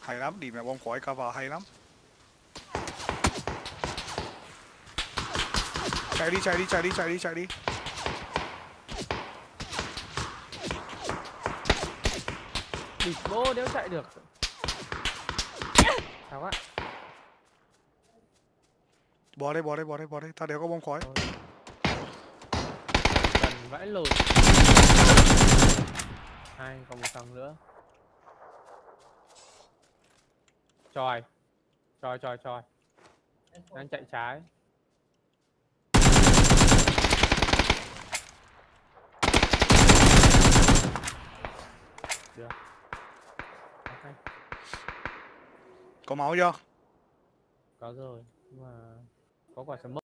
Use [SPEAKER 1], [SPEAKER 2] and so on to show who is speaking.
[SPEAKER 1] Hay lắm, điểm là bom khói cover hay lắm. Chạy đi, chạy đi, chạy đi, chạy đi, chạy đi.
[SPEAKER 2] Địt bố đéo chạy được. Sao quá.
[SPEAKER 1] Bỏ đây, bỏ đây, bỏ đây, bỏ đây, ta đều có bom khói.
[SPEAKER 2] Cần vãi lột. Hai, còn một thằng nữa. Chòi. Chòi, chòi, chòi. Đang chạy trái. Được. Okay.
[SPEAKER 1] Có máu chưa?
[SPEAKER 2] Có rồi, nhưng mà có quả smoke.